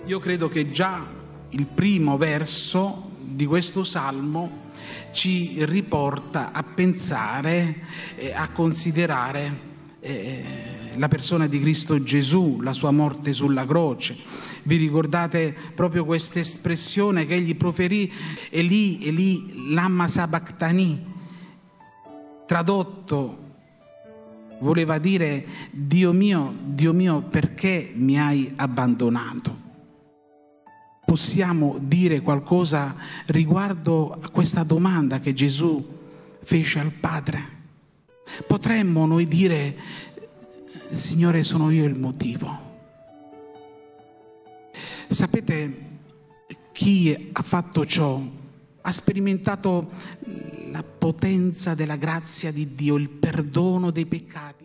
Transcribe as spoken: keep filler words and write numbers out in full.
Io credo che già il primo verso di questo salmo ci riporta a pensare, eh, a considerare eh, la persona di Cristo Gesù, la sua morte sulla croce. Vi ricordate proprio questa espressione che egli proferì, Eli, Eli, lama sabachthani, tradotto voleva dire: Dio mio, Dio mio, perché mi hai abbandonato? Possiamo dire qualcosa riguardo a questa domanda che Gesù fece al Padre? Potremmo noi dire: Signore, sono io il motivo. Sapete, chi ha fatto ciò ha sperimentato la potenza della grazia di Dio, il perdono dei peccati.